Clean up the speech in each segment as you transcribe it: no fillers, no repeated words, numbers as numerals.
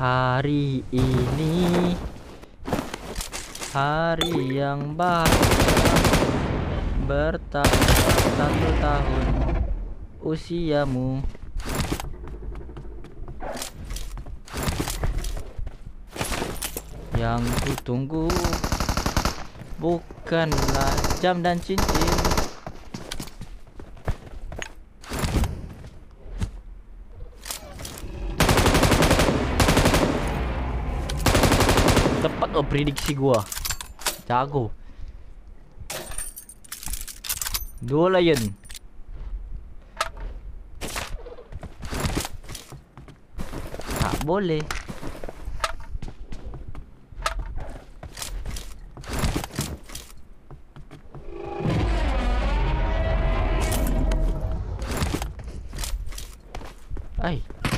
Hari ini hari yang bahagia, bertambah 1 tahun usiamu. Yang kutunggu bukanlah jam dan cincin, tepat oh prediksi gua. Jago. 2 lion. Tak boleh. Ai.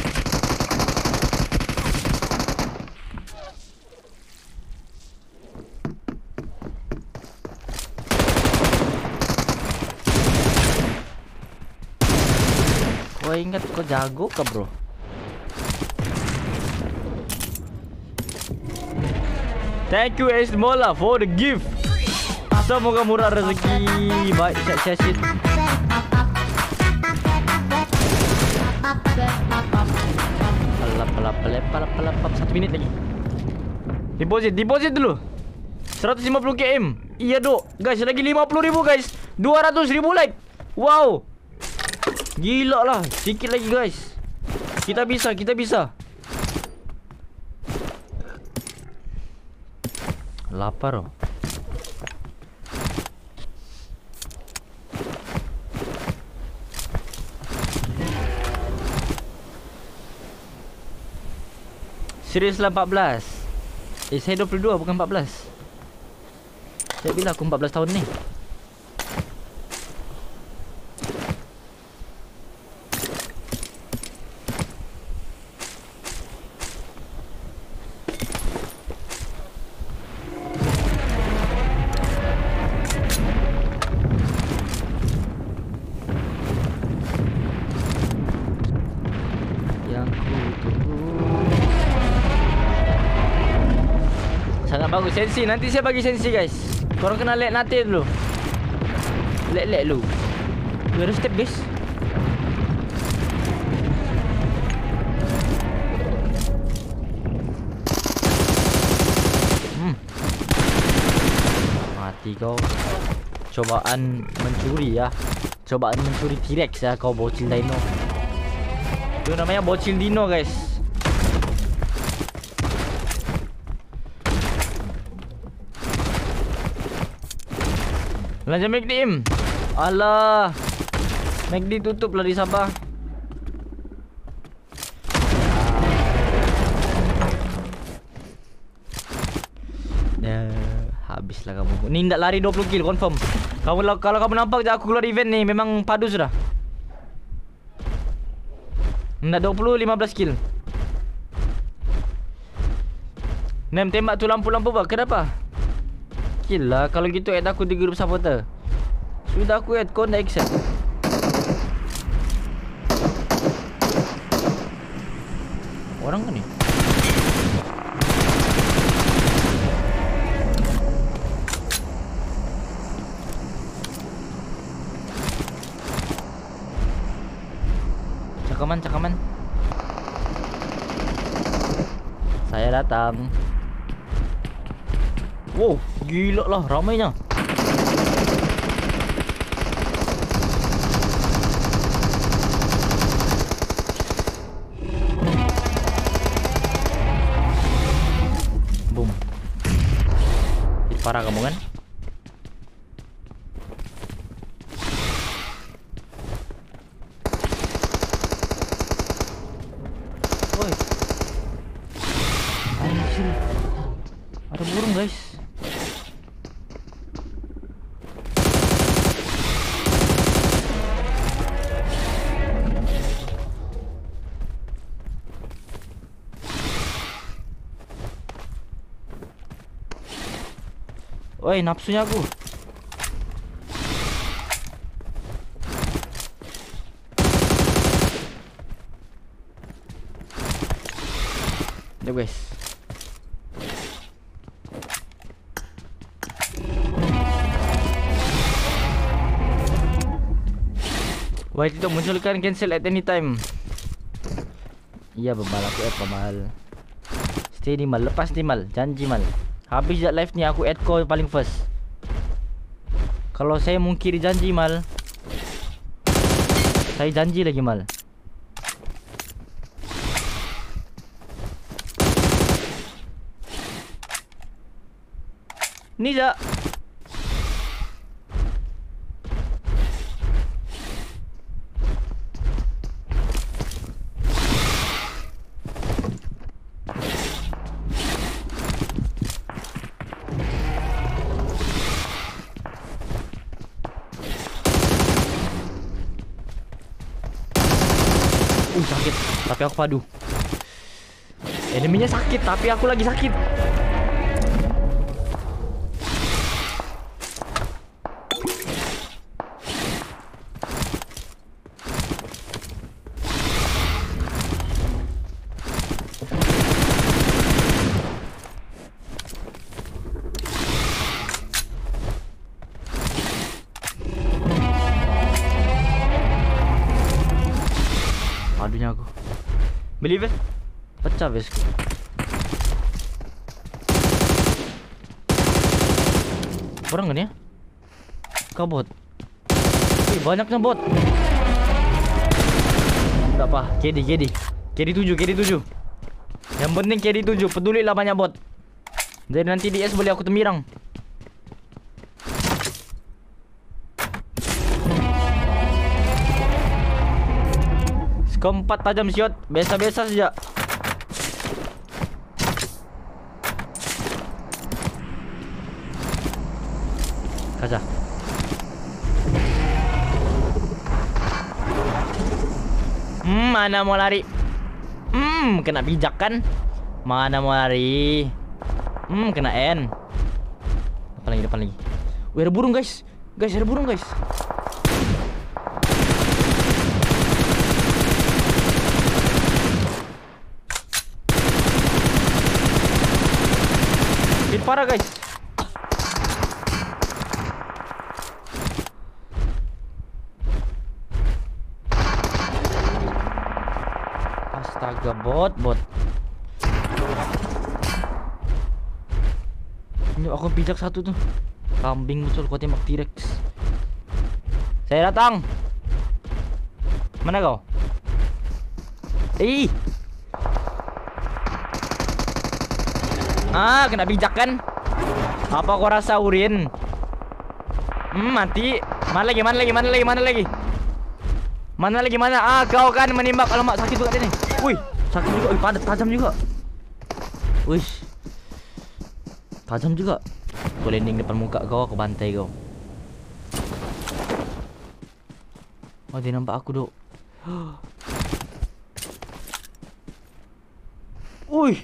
Kau ingat kau jago kah bro? Thank you Esmola for the gift. Semoga murah rezeki. Baik, saya palap 1 minit lagi. Deposit dulu. 150 km. Iya dok. Guys, lagi 50,000 guys. 200,000 like. Wow. Gila lah. Sikit lagi guys. Kita bisa. Lapar oh. Serius lah 14. Saya 22 bukan 14. Saya bilang aku 14 tahun ni. Yang ku tunggu. Sangat bagus sensi. Nanti saya bagi sensi guys. Korang kena let nanti dulu. Let lu. You ada step guys. Mati kau. Cobaan mencuri ya. Cobaan mencuri T-Rex ya kau bocil dino. Itu namanya bocil dino guys. Belanja McD Im. Alah. McD tutup lah di Sabah. Ya, habislah kamu. Ni ndak lari 20 kill confirm. Kalau kamu nampak je aku keluar event ni memang padu sudah. Ndak 20 15 kill. Nem tembak tu lampu-lampu bah. Kenapa? Kill lah. Kalau gitu add aku di grup supporter. Sudah aku add, kau nak accept. Orang kan ni? Cakaman. Saya datang. Wow, gila lah ramainya. Boom. Parah kamu kan? Woi. Anjir. Ada burung guys. Woi, nafsunya aku. Jom guys. Why tidak munculkan cancel at any time. Iya Bambal, aku add Bambal. Stay ni Mal, lepas ni Mal, janji Mal. Habis je live ni aku add kau paling first. Kalau saya mungkiri janji Mal, saya janji lagi Mal. Ni je. Sakit, tapi aku padu. Eneminya sakit, tapi aku lagi sakit. Aduhnya aku. Beli vest. Pecah vestku. Orang kan ya? Kau bot. Banyaknya bot. Tak apa, KD 7. Yang penting KD 7, pedulilah banyak bot. Jadi nanti DS boleh aku temirang. Keempat tajam shot, biasa-biasa saja. Kaca. Mana mau lari? Kena bijak kan? Mana mau lari? Kena N. Depan lagi. Wih, ada burung guys. Ada burung guys. Hit parah guys. Astaga, bot. Ini aku pijak satu tuh. Kambing muncul, kau tembak T-Rex. Saya datang. Mana kau? Kena bijak kan? Apa kau rasa Urin? Mati. Mana lagi? Kau kan menembak. Alamak, sakit juga dia nih. Wih, sakit juga. Wih, padat, tajam juga. Wih, tajam juga. Kau landing depan muka kau, aku bantai kau. Oh, dia nampak aku, Dok. Wih.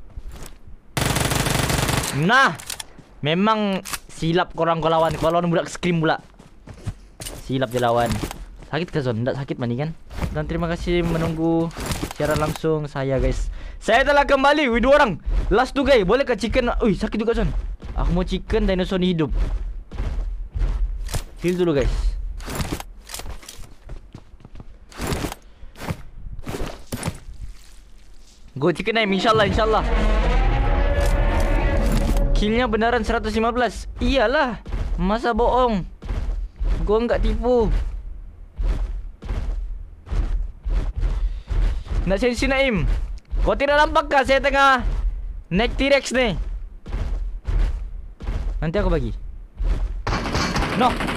Nah, memang silap korang kau lawan. Kau lawan budak scream pula. Silap je lawan. Sakit ke Zon? Tak sakit mani kan? Dan terima kasih menunggu siaran langsung saya guys. Saya telah kembali. Wih, 2 orang. Last tu guys. Boleh ke chicken? Wih, sakit juga Zon. Aku mau chicken dinosaur ni hidup. Heal dulu guys. Go chicken name insyaallah. Killnya beneran 115. Iyalah. Masa bohong. Gua enggak tipu. Nak sensi Naim. Kau tidak nampak kah saya tengah naik T-Rex ni? Nanti aku bagi. No.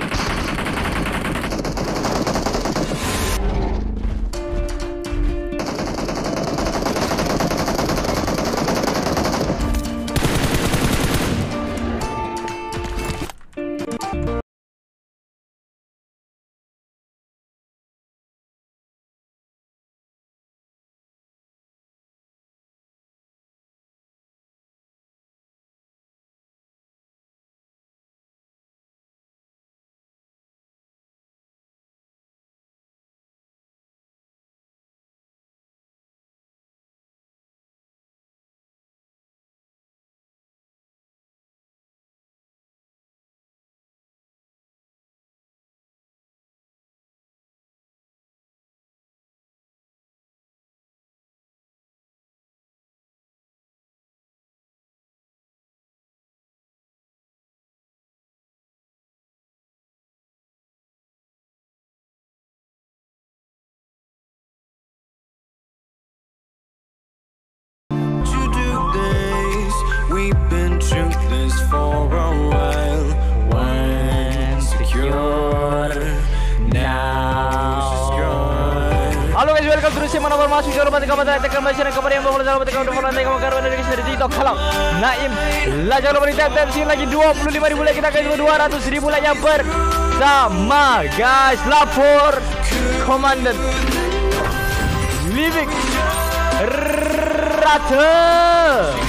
Halo guys, welcome to Simana bermasuk jangan lupa tekan button tekan button kepada yang belum jangan lupa tekan follow dan komen karena dari dari TikTok. Halo Naim lah, jangan lupa di-tap sini lagi 25.000 like, kita akan 200.000 like yang bersama guys. Lapor Komandan Livik Rata.